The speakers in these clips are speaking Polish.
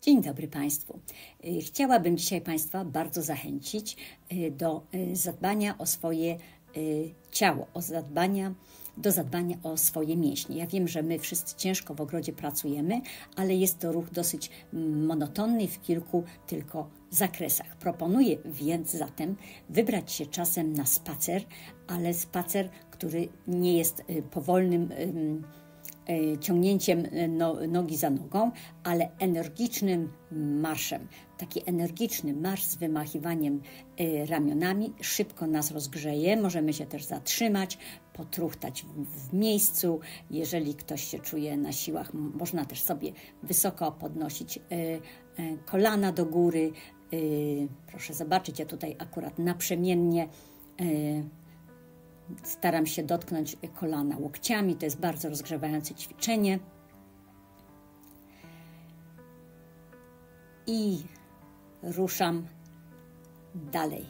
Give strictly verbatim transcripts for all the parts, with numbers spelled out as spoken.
Dzień dobry Państwu. Chciałabym dzisiaj Państwa bardzo zachęcić do zadbania o swoje ciało, o zadbania, do zadbania o swoje mięśnie. Ja wiem, że my wszyscy ciężko w ogrodzie pracujemy, ale jest to ruch dosyć monotonny w kilku tylko zakresach. Proponuję więc zatem wybrać się czasem na spacer, ale spacer, który nie jest powolnym ciągnięciem nogi za nogą, ale energicznym marszem. Taki energiczny marsz z wymachiwaniem ramionami szybko nas rozgrzeje. Możemy się też zatrzymać, potruchtać w miejscu. Jeżeli ktoś się czuje na siłach, można też sobie wysoko podnosić kolana do góry. Proszę zobaczyć, ja tutaj akurat naprzemiennie staram się dotknąć kolana łokciami. To jest bardzo rozgrzewające ćwiczenie. I ruszam dalej.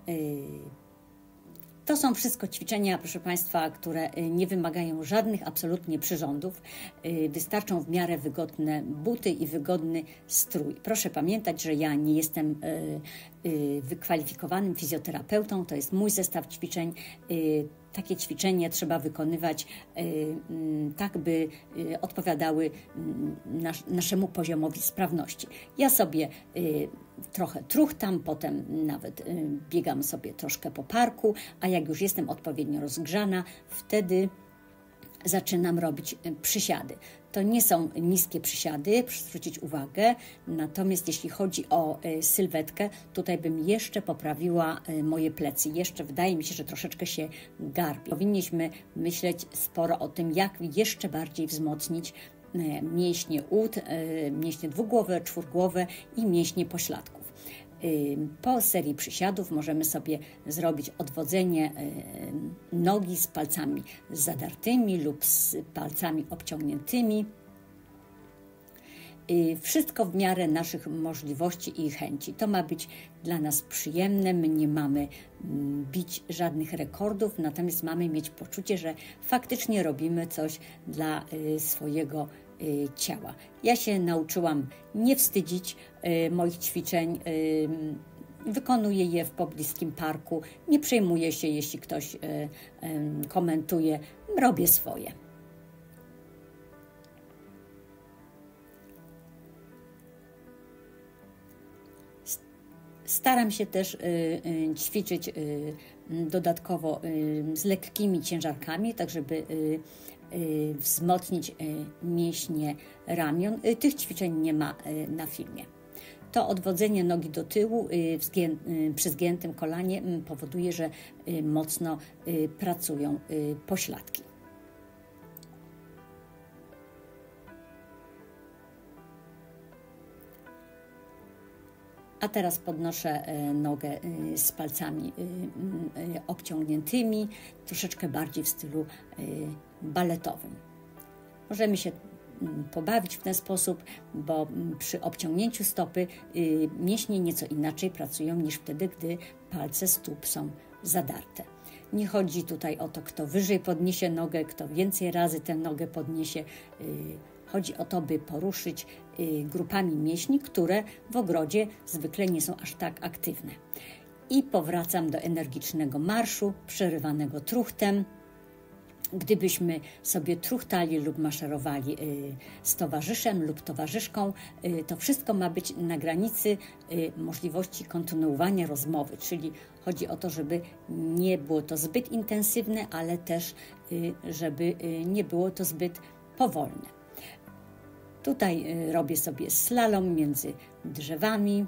To są wszystko ćwiczenia, proszę Państwa, które nie wymagają żadnych absolutnie przyrządów. Wystarczą w miarę wygodne buty i wygodny strój. Proszę pamiętać, że ja nie jestem wykwalifikowanym fizjoterapeutą. To jest mój zestaw ćwiczeń. Takie ćwiczenie trzeba wykonywać tak, by odpowiadały nas, naszemu poziomowi sprawności. Ja sobie trochę truchtam, potem nawet biegam sobie troszkę po parku, a jak już jestem odpowiednio rozgrzana, wtedy zaczynam robić przysiady. To nie są niskie przysiady, proszę zwrócić uwagę, natomiast jeśli chodzi o sylwetkę, tutaj bym jeszcze poprawiła moje plecy. Jeszcze wydaje mi się, że troszeczkę się garbi. Powinniśmy myśleć sporo o tym, jak jeszcze bardziej wzmocnić mięśnie ud, mięśnie dwugłowe, czwórgłowe i mięśnie pośladków. Po serii przysiadów możemy sobie zrobić odwodzenie nogi z palcami zadartymi lub z palcami obciągniętymi. Wszystko w miarę naszych możliwości i chęci. To ma być dla nas przyjemne, my nie mamy bić żadnych rekordów, natomiast mamy mieć poczucie, że faktycznie robimy coś dla swojego ciała. Ja się nauczyłam nie wstydzić moich ćwiczeń, wykonuję je w pobliskim parku, nie przejmuję się, jeśli ktoś komentuje, robię swoje. Staram się też ćwiczyć dodatkowo z lekkimi ciężarkami, tak żeby wzmocnić mięśnie ramion. Tych ćwiczeń nie ma na filmie. To odwodzenie nogi do tyłu przy zgiętym kolanie powoduje, że mocno pracują pośladki. A teraz podnoszę nogę z palcami obciągniętymi, troszeczkę bardziej w stylu baletowym. Możemy się pobawić w ten sposób, bo przy obciągnięciu stopy mięśnie nieco inaczej pracują niż wtedy, gdy palce stóp są zadarte. Nie chodzi tutaj o to, kto wyżej podniesie nogę, kto więcej razy tę nogę podniesie. Chodzi o to, by poruszyć grupami mięśni, które w ogrodzie zwykle nie są aż tak aktywne. I powracam do energicznego marszu, przerywanego truchtem. Gdybyśmy sobie truchtali lub maszerowali z towarzyszem lub towarzyszką, to wszystko ma być na granicy możliwości kontynuowania rozmowy, czyli chodzi o to, żeby nie było to zbyt intensywne, ale też żeby nie było to zbyt powolne. Tutaj robię sobie slalom między drzewami.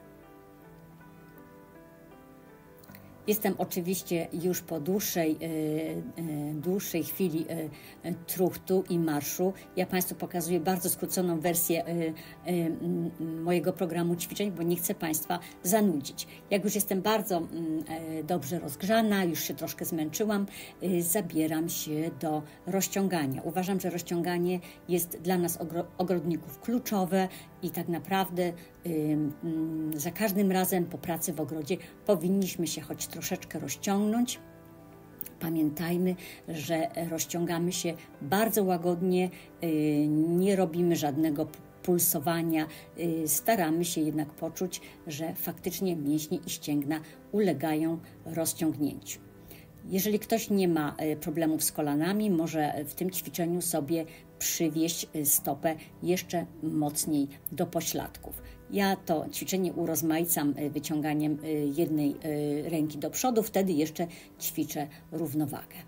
Jestem oczywiście już po dłuższej, dłuższej chwili truchtu i marszu. Ja Państwu pokazuję bardzo skróconą wersję mojego programu ćwiczeń, bo nie chcę Państwa zanudzić. Jak już jestem bardzo dobrze rozgrzana, już się troszkę zmęczyłam, zabieram się do rozciągania. Uważam, że rozciąganie jest dla nas ogrodników kluczowe i tak naprawdę za każdym razem po pracy w ogrodzie powinniśmy się choć troszeczkę rozciągnąć. Pamiętajmy, że rozciągamy się bardzo łagodnie, nie robimy żadnego pulsowania. Staramy się jednak poczuć, że faktycznie mięśnie i ścięgna ulegają rozciągnięciu. Jeżeli ktoś nie ma problemów z kolanami, może w tym ćwiczeniu sobie przywieźć stopę jeszcze mocniej do pośladków. Ja to ćwiczenie urozmaicam wyciąganiem jednej ręki do przodu, wtedy jeszcze ćwiczę równowagę.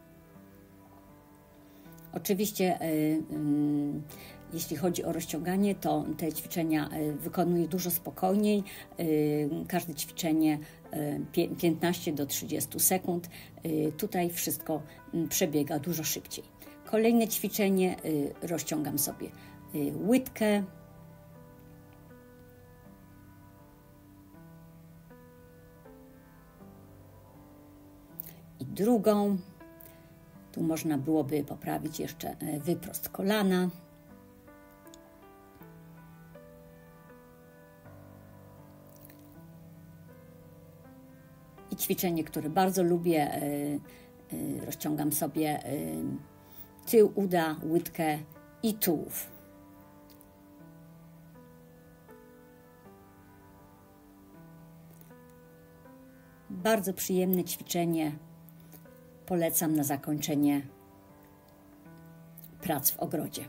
Piętnaście jeśli chodzi o rozciąganie, to te ćwiczenia wykonuję dużo spokojniej. Każde ćwiczenie piętnaście do trzydziestu sekund. Tutaj wszystko przebiega dużo szybciej. Kolejne ćwiczenie, rozciągam sobie łydkę. I drugą. Tu można byłoby poprawić jeszcze wyprost kolana. I ćwiczenie, które bardzo lubię, rozciągam sobie tył uda, łydkę i tułów. Bardzo przyjemne ćwiczenie. Polecam na zakończenie prac w ogrodzie.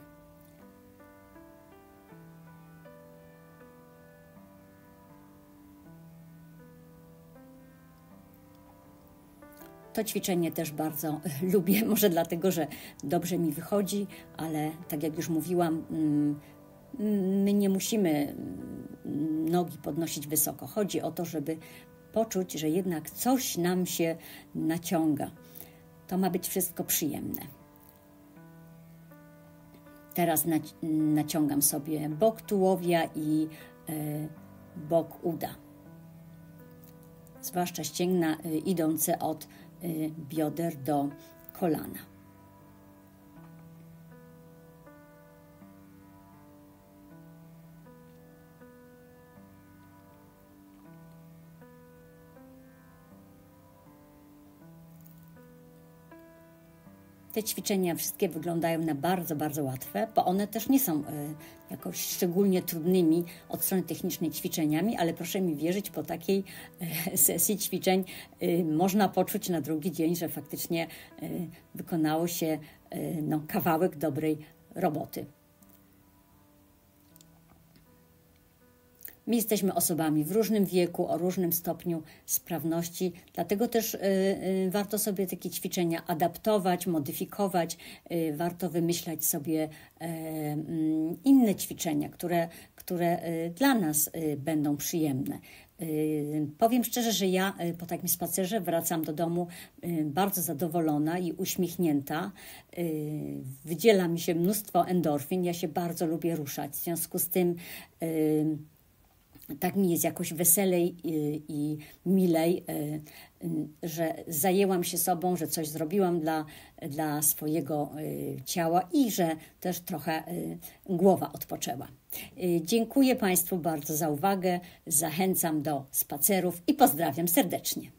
To ćwiczenie też bardzo lubię, może dlatego, że dobrze mi wychodzi, ale tak jak już mówiłam, my nie musimy nogi podnosić wysoko. Chodzi o to, żeby poczuć, że jednak coś nam się naciąga. To ma być wszystko przyjemne. Teraz naciągam sobie bok tułowia i bok uda. Zwłaszcza ścięgna idące od bioder do kolana. Te ćwiczenia wszystkie wyglądają na bardzo, bardzo łatwe, bo one też nie są jakoś szczególnie trudnymi od strony technicznej ćwiczeniami, ale proszę mi wierzyć, po takiej sesji ćwiczeń można poczuć na drugi dzień, że faktycznie wykonało się no, kawałek dobrej roboty. My jesteśmy osobami w różnym wieku, o różnym stopniu sprawności, dlatego też y, y, warto sobie takie ćwiczenia adaptować, modyfikować, y, warto wymyślać sobie y, y, inne ćwiczenia, które, które y, dla nas y, będą przyjemne. Y, powiem szczerze, że ja y, po takim spacerze wracam do domu y, bardzo zadowolona i uśmiechnięta. Y, wydziela mi się mnóstwo endorfin, ja się bardzo lubię ruszać, w związku z tym y, tak mi jest jakoś weselej i, i milej, że zajęłam się sobą, że coś zrobiłam dla, dla swojego ciała i że też trochę głowa odpoczęła. Dziękuję Państwu bardzo za uwagę, zachęcam do spacerów i pozdrawiam serdecznie.